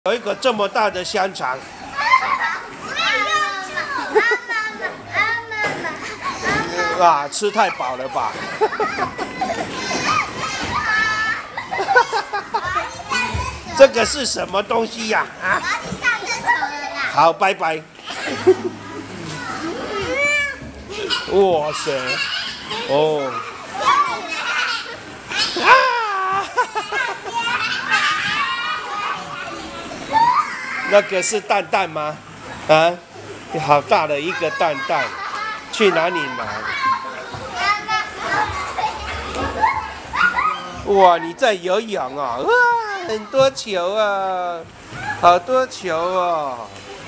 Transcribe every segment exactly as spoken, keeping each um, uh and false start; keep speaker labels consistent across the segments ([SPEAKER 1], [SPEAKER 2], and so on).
[SPEAKER 1] 有一个这么大的香肠。哇，吃太饱了吧？这个是什么东西呀？啊？好，拜拜。哇塞！哦。啊！那个是蛋蛋吗？啊？好大的一个蛋蛋，去哪里拿？哇，你在游泳啊！哇，很多球啊，好多球哦！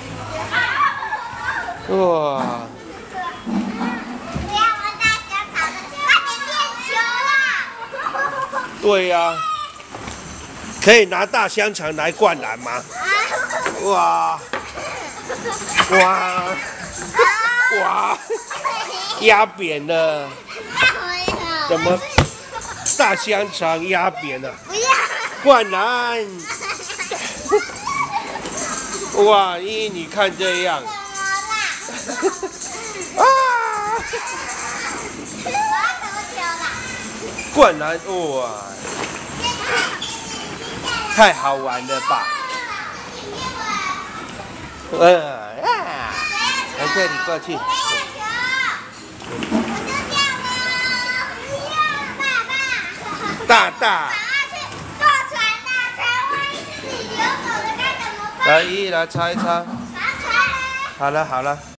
[SPEAKER 1] 哇！对呀、啊，可以拿大香肠来灌篮吗？哇！哇！哇！压扁了！怎么大香肠压扁了？灌篮！哇！咦，你看这样。啊！灌篮！哇！太好玩了吧！嗯啊！来这里过去。大大。来，一来擦一擦。好了好了。